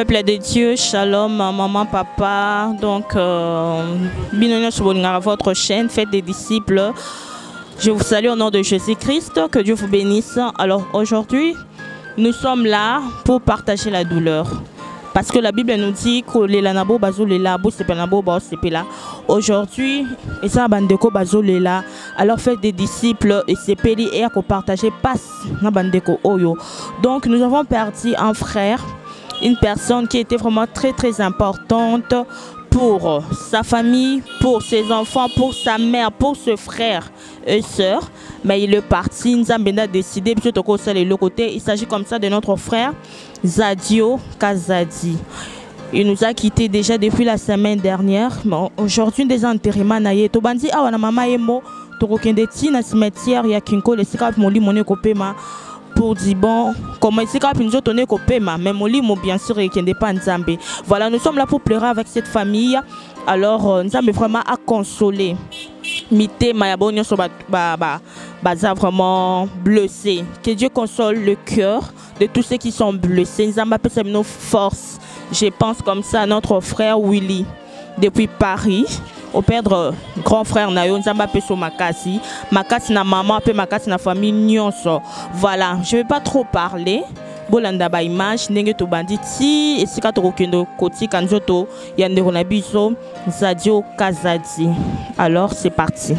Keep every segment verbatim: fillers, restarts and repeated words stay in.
Peuple de Dieu, shalom, maman, papa. Donc, euh, bienvenue sur votre chaîne, faites des disciples. Je vous salue au nom de Jésus-Christ, que Dieu vous bénisse. Alors aujourd'hui, nous sommes là pour partager la douleur. Parce que la Bible nous dit que les lanabo bazo les labo c'est pas labo ba c'est là. Aujourd'hui, et ça bandeko bazo les là. Alors faites des disciples et c'est peli et à partager passe na bandeko oyo. Donc nous avons perdu un frère, une personne qui était vraiment très très importante pour sa famille, pour ses enfants, pour sa mère, pour ses frères et sœurs. Mais il est parti, Nzambe a décidé, il s'agit comme ça de notre frère Zadio Kazadi. Il nous a quittés déjà depuis la semaine dernière. Bon, aujourd'hui, des enterrements naïe. Tobandi ah wana mama emo torokende ti na cimetière ya Kinko le sikap moli moné kopema pour dire bon comment c'est quand nous autres kopema mais moli mo bien sûr et qui n'est pas Nzambe. Voilà, nous sommes là pour pleurer avec cette famille. Alors Nzambe vraiment à consoler. Mité mayabonyo so ba ba ba vraiment blessé. Que Dieu console le cœur de tous ceux qui sont blessés. Nzambe peut nos forces. Je pense comme ça à notre frère Willy depuis Paris. Au perdre grand frère Nayo Nzamba peso makasi makasi na maman pe makasi na famille nyonso. Voilà, je vais pas trop parler. Bolanda ba image ndenge to banditi esika to kokendo koti kanzoto ya ndeko na biso Zadio Kazadi. Alors c'est parti.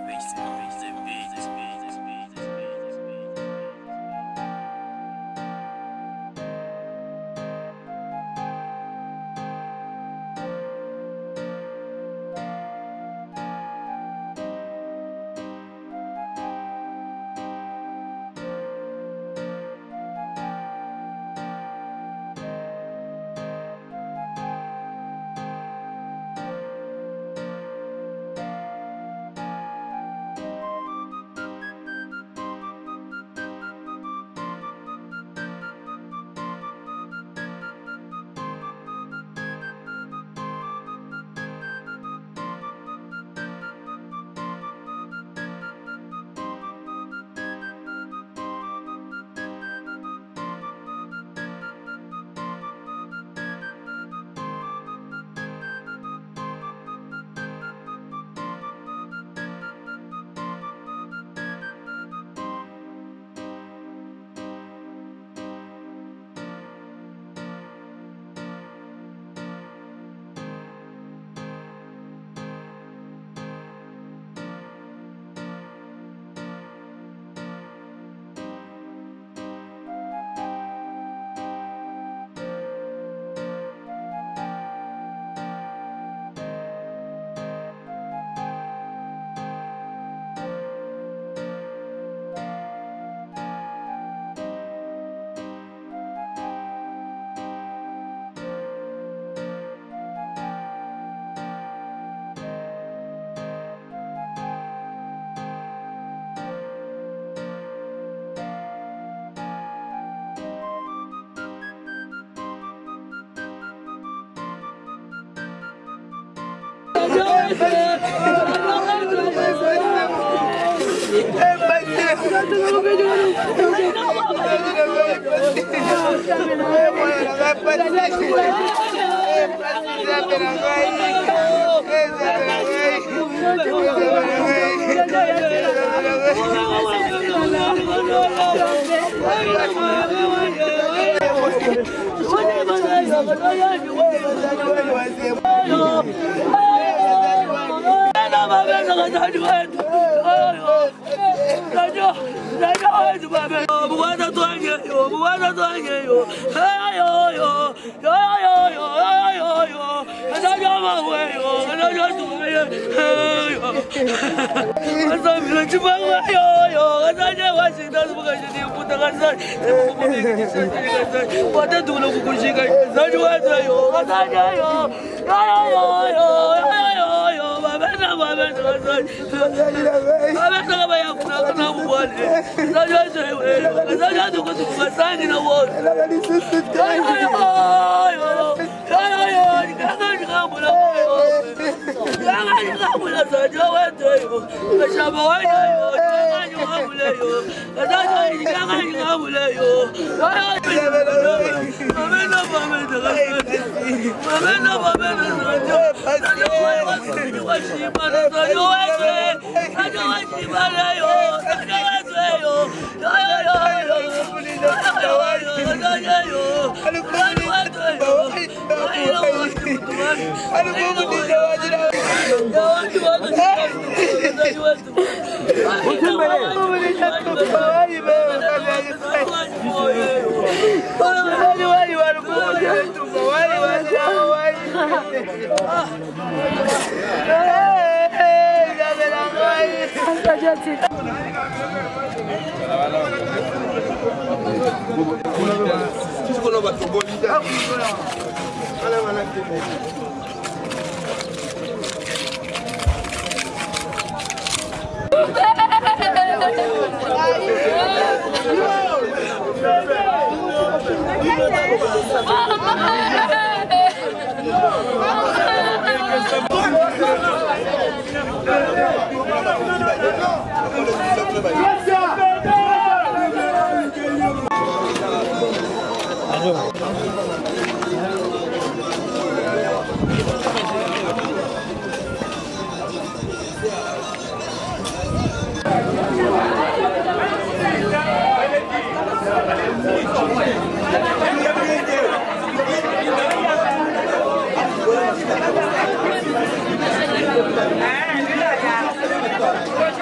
Hãy subscribe cho kênh Ghiền Mì Gõ để không bỏ lỡ những video hấp dẫn.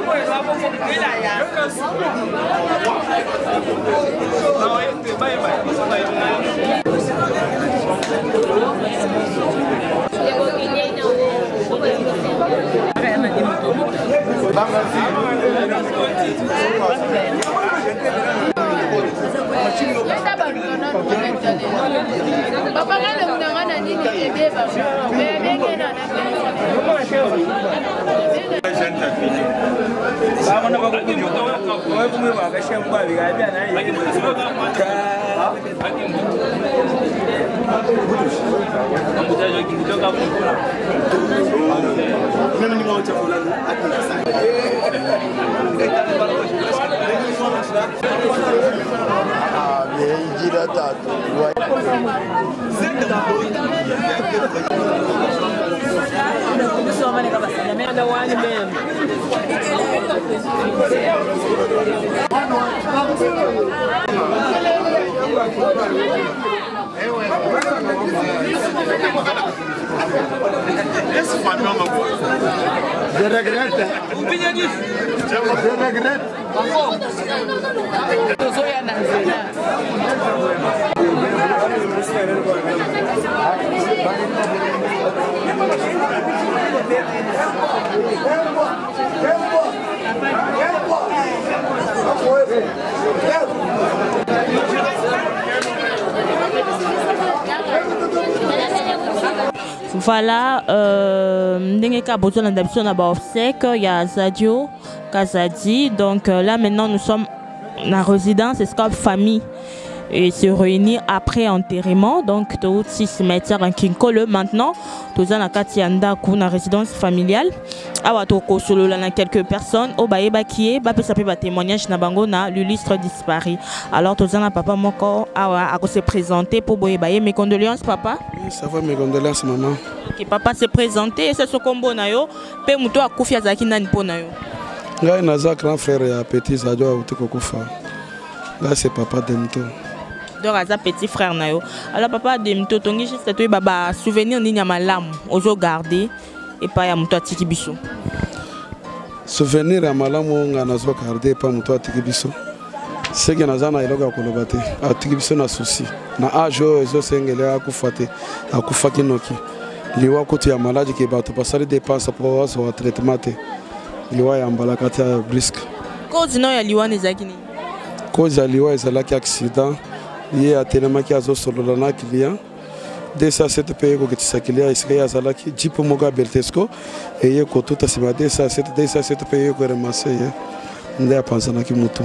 Je regrette. Je regrette. Voilà, euh, il y a Zadio, Kazadi. Donc euh, là maintenant nous sommes en résidence, c'est comme famille. Et se réunir après enterrement. Donc tout six cimetières en Kinkole. Maintenant, tous en Katianda kuna résidence familiale. Awatoko solo là quelques personnes. Au baeba qui est, bapé sapé ba témoignage na bango na l'illustre disparu. Alors tous en papa moko awa a se présenter pour boyebaye. Mes condoléances papa. Oui, ça va, mes condoléances maman. Ok papa se présenter et c'est ce combo na yo. Pe muto akufia zaki nani po na yo. Ngai naza grand frère ya petit Zadio utiko kufa. Là c'est papa Demto. Donc à petit frère nayo. Alors papa de mto tongi juste toi baba souvenir ni nyama lam ozo garder et pas ya mto atiki biso. Souvenir ya malamu nga nazo garder pas mto atiki biso. C'est que nazana iloga kolobate atiki biso na souci. Na ajo ezo sengele akufate akufaki noki. Liwa kuti ya maladi ke bato pasali dépense pour avoir traitement te. Liwa ya mbalakati ya brisque. Cause no ya liwa nezaki ni. Cause ya liwa ezalaki accident. Il y a tellement qui a solo na client deux cent sept pays ko kitisa client iska ya zalaki jipo moga beltesco et ye ko tout asima deux cent sept deux cent sept pays ko ramassé nda pensa na ki mutu.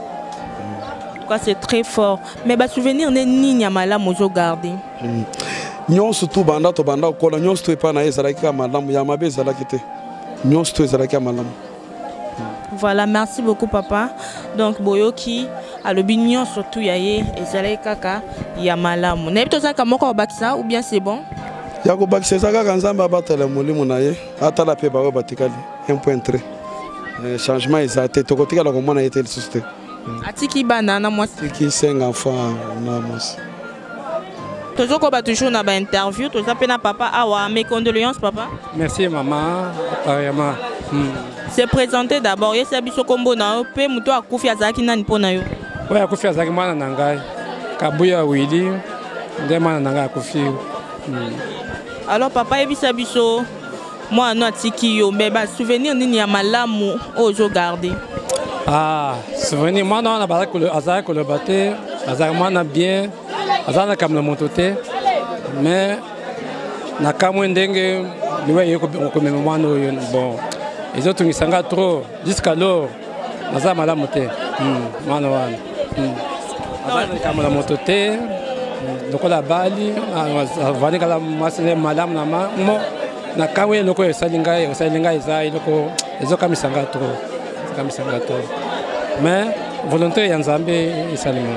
Quoi c'est très fort mais ba souvenir ne ni nyamala mozo garder. Nyon surtout banda to banda ko la nyon sto pa na ezalaki ka malamu ya mabe ezalaki te. Nyon sto ezalaki ka malamu. Voilà, merci beaucoup papa. Donc boyoki à l'opinion surtout yaye et zalay kaka ya malamu. N'ebito za kamoko bakisa ou bien c'est bon? Ya ko bakisa za kaka nzamba batala mulimu na ye atala pe ba batikali un point très. Changement exact to kotika la komona yete susté. Atiki banana moi tiki cinq enfants na moi. Toujours ko ba toujours na ba interview to za pena papa awa mes condoléances papa. Merci maman, apparemment. Se présenter d'abord, il y a biso kombo na yo pe muto akufi azaki nani pona yo. Oui, akufi azaki mwana nangai. Kabuya Willy, nde mwana nangai akufi. Alors papa ebisa biso moi no atiki yo mais ba souvenir nini ya malamu ozo garder. Ah, souvenir moi na ba ko azaki ko le baté, azaki mwana bien, azana kam na motote. Mais na kamwe ndenge liwe yeko ko meme mwana yo bon. Les autres ils s'engagent trop jusqu'alors naza malamu te mwana wana azali kama la moto te lokola bali avani kala masile malamu na mo na kawe loko esali ngai esali ngai eza loko ezokamisa trop ezokamisa trop mais volonté ya Nzambe esalima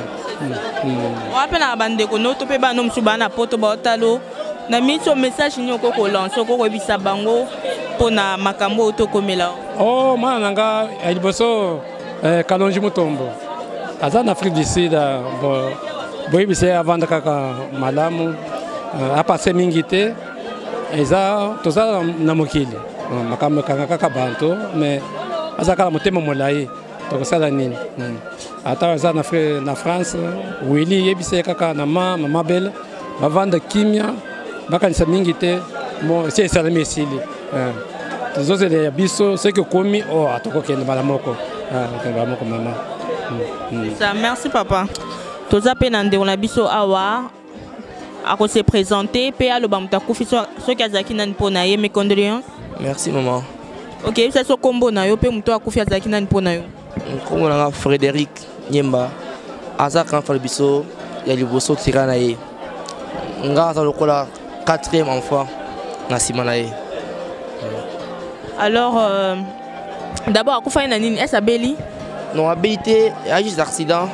wapena bandeko noto pe bano msubana poto baotalo na miso message nyoko ko lancer ko bisa bango pona makambo to komela. Oh mwana nanga eliboso eh Kalonji Mutombo aza na Afrique du Sud bon boy bise avant kaka malamu a passé mingite eza toza na mokili makambo kaka kaka banto mais azaka motema molai to sala nini ata za na frère na France Willy yebise kaka na ma mama belle bavanda kimia bakanisa mingi te bon c'est ça mais sili les autres les biso c'est que komi oh atoko kende bala moko ah bala moko maman ça merci papa toza pe na ndeko na biso awa ako se présenter pe aloba mutakufi so kazaki nani pona ye mes condoléances. Merci maman. OK, ça so kombo na yo pe muto akufi azaki nani pona yo. Kombo na Frédéric Nyemba. Aza kan fa biso ya liboso tika na ye. Nga za lokola quatrième enfant na sima na ye. Alors euh, d'abord akufa na nini est abeli? Non habilité, il y a juste accident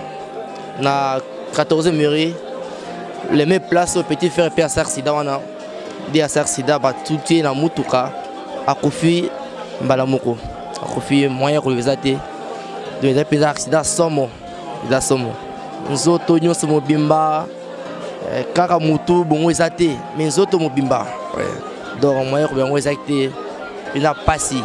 na quatorzième mairie. Les mêmes places au petit frère et à accident on a des accidents ba tout est na mutuka akufi mbalamoko akufi moyen ko visiter de des petits accidents somo da somo nzoto nyonso mobimba kaka mutu bongo ezate mais nzoto mobimba donc moyen ko bongo ezate ina passi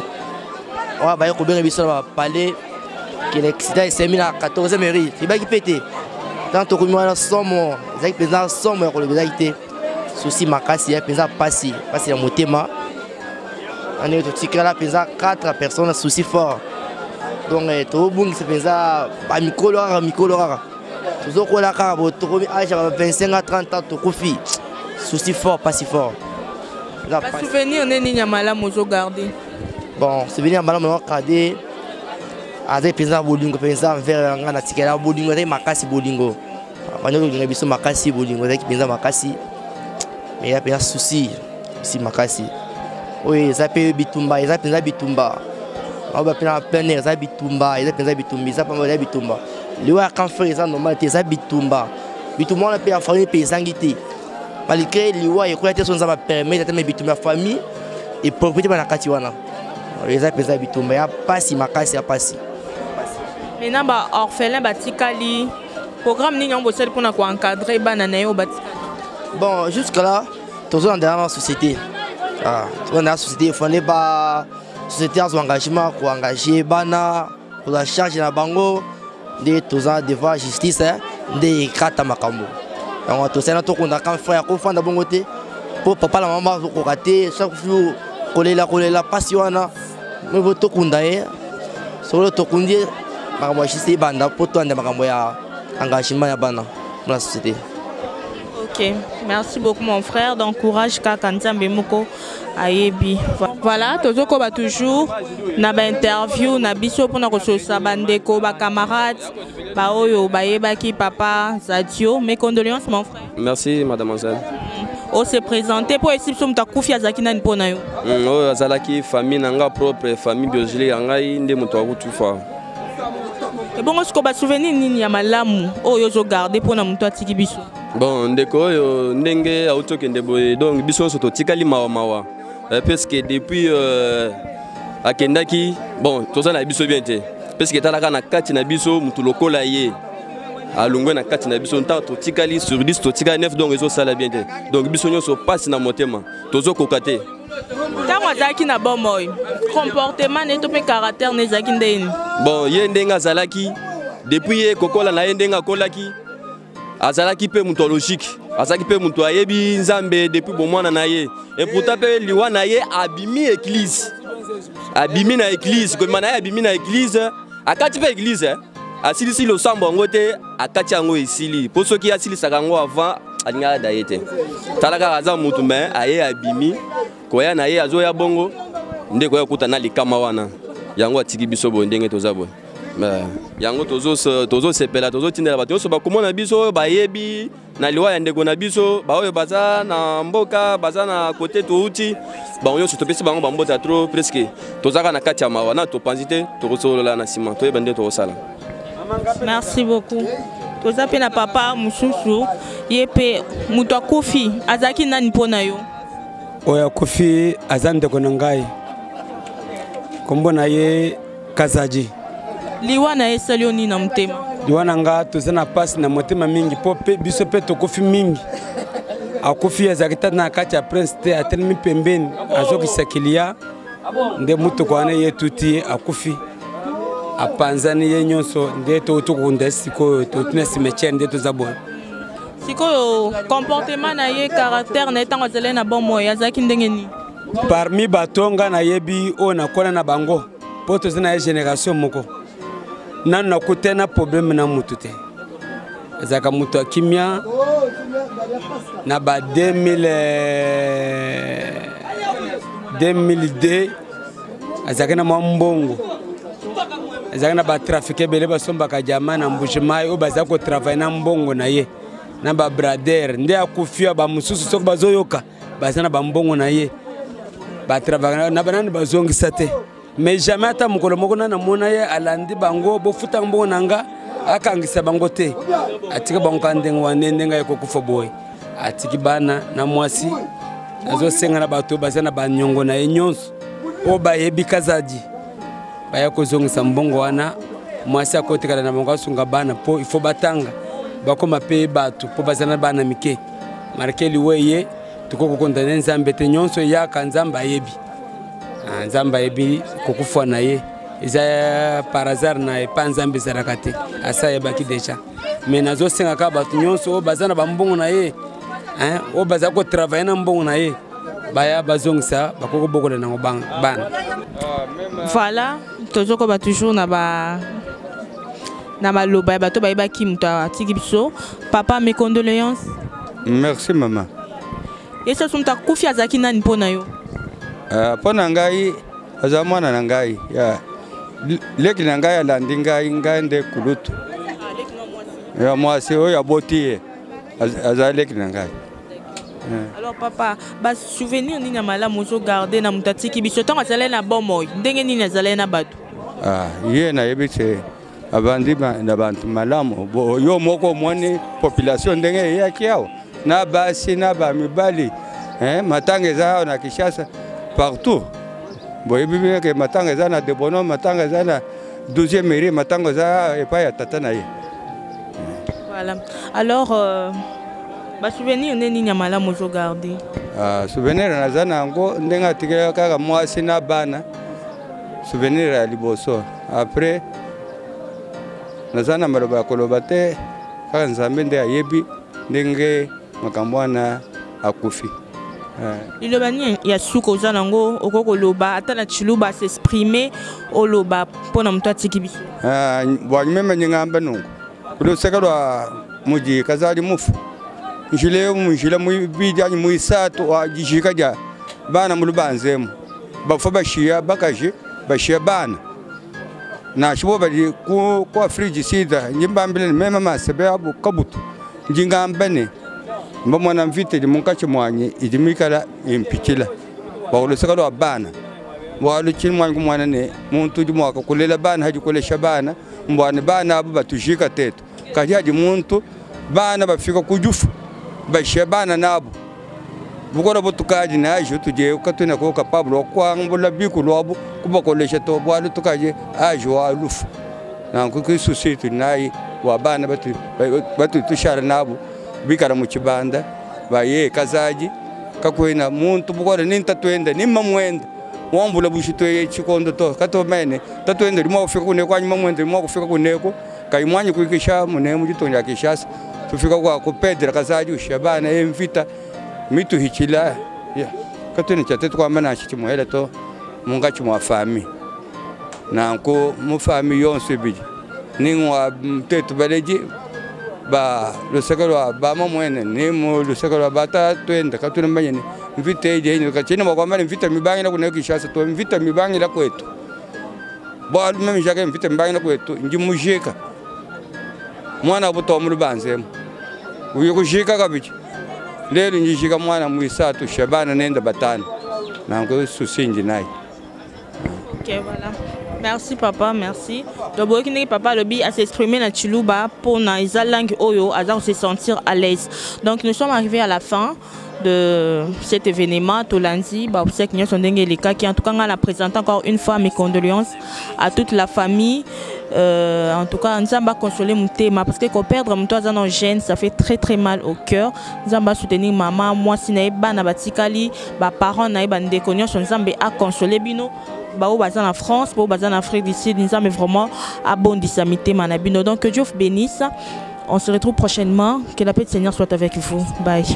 on va ko bien biso ba parler que l'accident s'est mis à quatorzième mairie c'est pas qui pété tant que moi na somo ezaki pesa somo ko le bizalité souci makasi ya pesa passi passi ya motema on est tout là pesa quatre personnes souci fort donc to bungi se pesa ba mikolo ra mikolo ra toujours ko la ka bo to mi âge vingt-cinq à trente ans to kofi souci fort passi fort la souvenir neni nyamala mozo garder bon souvenir mbala mo garder avec pesa bolingo pesa vers ngana tikela bolingo avec makasi bolingo bana ko ngi biso makasi bolingo avec pesa makasi mais il y a pesa souci si makasi oui ça peut bitumba ça pesa bitumba on va prendre plein air ça bitumba ça pesa bitumbi ça pas mal bitumba liwa quand faire ça normal ça bitumba bitumba on peut en famille pesa ngiti malgré liwa et quoi était son ça va permettre de bitumba famille et propriété na kati wana ça pesa bitumba ya pasi makasi ya pasi. Maintenant ba orphelin batikali programme ni nyambo sel pour encadrer bana na yo batikali. Bon jusque là toujours dans la société ah dans la société fallait ba société a son engagement pour engager bana pour la charge na bango de toujours devant justice de kata makambo donc to sena to konda kan frère ko fanda bongo te pour papa la maman ko rater chaque jour kolela kolela pasiona me voto kundae solo to kundi makambo chisi banda poto ande makambo ya engagement ya bana dans la société. OK, merci beaucoup mon frère, donc courage kaka nzambe moko ayebi. Voilà, tozoko ba toujours na ba interview na biso pona ko sosa bandeko ba camarades ba oyo ba yebaki papa Zadio. Mes condoléances mon frère. Merci mademoiselle. On se présenter pour essayer de ta confiance à qui n'a pas na yo. Oh azalaki famille nanga propre famille biologique ngai nde muto akutufa. Et bon est-ce qu'on va souvenir nini ya malamu oyo zo garder pour na muto atiki biso. Bon ndeko oyo ndenge autoke ndeboye donc biso soto tikali mawa mawa. Parce que depuis euh, akendaki bon toza na biso bien te. Parce que talaka na kati na biso mutu lokola ye. Alungwe na kati na biso nta to tikali sur dix to tikali neuf donc ezo sala bien te. Donc biso nyonso passe na motema. Tozo kokate. Tango azaki na bon moy. Comportement ne to pe caractère ne zaki ndeni. Bon ye ndenga zalaki depuis ye kokola na ye ndenga kolaki azalaki pe muto logique azalaki pe muto ayebi nzambe depuis bon mwana na ye et pourtant pe liwa na ye abimi église abimi na église ko mana abimi na église akati pe église asilisi lo sambo ngote akati yango esili po soki asili sakango avant alinga daete talaka aza mutu me aye abimi koya na ye azoya bongo nde koya kutana likama wana yango atiki biso bo ndenge tozabo yango tozo tozo sepela tozo tindela bato so bakomona biso bayebi na liwa ya ndeko na biso ba oyo baza na mboka baza na côté touti ba oyo so topesi bango bambota trop presque tozaka na kati ya mawa na topanzite tokosolola na sima toyeba nde tokosala. Merci beaucoup. Toza pe na papa mususu yepe muto akufi azaki nani pona yo. Oya kufi azande ko ngai kombo na ye Kazaji liwa na esali oni na mutema liwa na nga tozana passe na motema mingi po pe biso pe to kufi mingi akufi azakita na kati ya prince te atelmi pembeni azokisakilia nde mutu kwa na ye tuti akufi apanzani ye nyonso nde tokunda sikoyo totina cimetière nde toza boye. Sikoyo comportement na ye caractère na etango azali na bon moyo azalaki ndenge nini? Parmi bato nga nayebi oyo nakona na bango po toza na ye génération moko nanu nakute na problème na mutu te. Azalaka mutu akimia na ba deux mille deux azalaki na mwa mbongo, azalaki na batrafike ebele basombaka jama na mbujimai oyo bazali kotravaille na mbongo na ye na babrader nde akufia bamosusu soki bazoyoka baza na bambongo na ye batravaille na banani bazongisa te. Mais jamais ata mokolo moko na namona ye alandi bango bofuta mbongo na nga akangisa bango te. Atiki bango ka ndenge wane ndenge ekokufa boye. Atiki bana na mwasi azosenga na bato baza na banyongo na ye nyonso oyo bayebi kazadi baya kozongisa mbongo wana mwasi akotikala na bango asunga bana po ifo batanga bakoma pe bato po baza na bana mike markeli weye tukokokondana nzambe te nyonso yaka nzambe ayebi. Nzambe ayebi kokufa na ye eza par hasard na epa nzambe ezalaka te asa yebaki deja. Mais nazosenga ka bato nyonso oyo baza na bambongo na ye oyo baza kotravaille na mbongo na ye baya bazongisa bakoko bokola nango bana. Voilà, tozokoba toujours na ba na maloba ya bato bayebaki mutu atiki biso. Papa, mes condoléances. Merci maman. Esa sumutu akufi azalaki nani mpo na yo? Mpo na ngai aza mwana na ngai leki na ngai alandi ngai ngai nde kulutu ya mwasi oyo aboti ye aza leki na ngai. Alors papa, ba souvenir nini ya malamu ozogarde na mutu atiki biso ntango azalaki na bon moyo ndenge nini azalaki na bato? Ye nayebi te abandi na bantu malamu yo moko omoni population ndenge eyaki awa na basi na bamibali matanga eza awa na Kinshasa partout. Boyebi bien que matanga eza na Debono, matanga eza na douzième mairie, matanga eza epai ya tata na ye. Voilà. Alors euh, ba souvenir nini ya malamu ozogarde? Ah, souvenir naza nango ndenge atikela kaka mwasi na bana. Souvenir ya liboso. Après naza na maloba ya koloba te kaka nzambe nde ayebi ndenge makambo wana akufi. Liloba nini ya suka oza nango okoko loba ata na chiluba s'exprimer oloba mpona mutu atiki biso? Bwanyumeme nyingamba nungu uluseka lwa muji kazali mufu njile mujila mubijani muisatu wajishika ja bana mulubanzemu bafa bashia bakaje bashia bana na shibo bali ku ku friji sida nyimbambile mema masebe abu kabutu njingambane mbamwana mvite di munkache mwanye idimikala impikila bawuluseka lwa bana walu chini mwangu mwana ne muntu di mwaka kulela bana haji kulesha bana mbwane bana abu batujika tetu kati haji muntu bana bafika kujufu bashia bana nabo bukora butukaji na ajo tuje ukatuna ko kapablo kwangula biku lobu kubakolesha to bwalu tukaje ajo alufu na ku society nayi wa bana batu batu tushara nabo bikara mu kibanda baye kazaji kakwena muntu bukora ninta twenda nimma mwenda wambula bushito ye chikondo to kato mene tatwenda limwa kufika kune kwa nyuma mwenda limwa kufika kuneko kaimwanyi kuikisha munemu gitonja kishasa tufika kwa kupedra kazaji ushabana emvita mitu hichila ya katuni chatetu kwa mana chimuhela to munga chimwa fami na ko mu fami yonse biji ningwa mtetu baleji ba lusekalo ba mamwene ni mu lusekalo bata twenda katuni manyene mvite je ni kachini kwa mali mvita mibangi na kuna kishasa to mvita mibangi la kwetu ba mimi jaka mvita mibangi la kwetu njimujeka mwana buto mu lubanzemu uyo kushika kabichi lelo njishika mwana muisatu shabana nenda batana nango susinji nayi. OK, voilà. Merci papa, merci. Donc boki papa lobi à s'exprimer na chiluba pour na isa langue oyo à se sentir à l'aise. Donc nous sommes arrivés à la fin de cet événement Tolandi ba obsèque Nyonso Ndenge Leka qui en tout cas on a présenté encore une fois mes condoléances à toute la famille. Euh, en tout cas, nous allons consoler mon thème parce que quand perdre mon toit en gêne, ça fait très très mal au cœur. Nous allons soutenir maman, moi si naïba na batikali, ba parents naïba ndékonyo, nous allons à consoler bino. bao baza en France, bao baza en Afrique du Sud, nous sommes vraiment à bon dissamité manabino. Donc que Dieu vous bénisse. On se retrouve prochainement. Que la paix du Seigneur soit avec vous. Bye.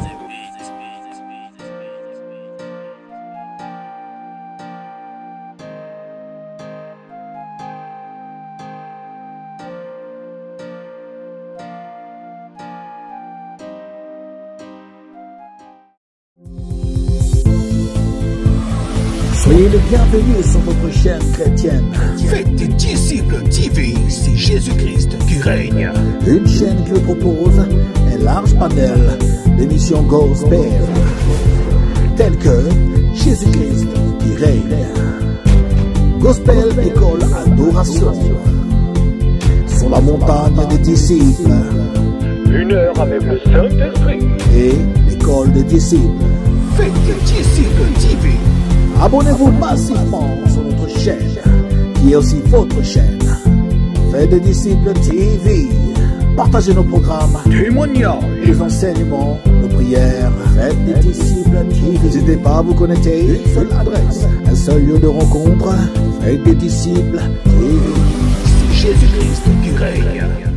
Soyez les bienvenus sur votre chaîne chrétienne. Faites des disciples T V, c'est Jésus-Christ qui règne. Une chaîne qui vous propose un large panel d'émissions gospel, telles que Jésus-Christ qui règne, Gospel École Adoration, Sur la montagne des disciples, Une heure avec le Saint-Esprit et l'École des disciples. Faites des disciples T V. Abonnez-vous massivement sur notre chaîne, qui est aussi votre chaîne. Faites des disciples T V. Partagez nos programmes, Témoignages, les enseignements, nos prières. Faites des disciples T V. N'hésitez pas à vous connecter. Une seule adresse, un seul lieu de rencontre. Faites des disciples T V. c'est Jésus-Christ qui règne.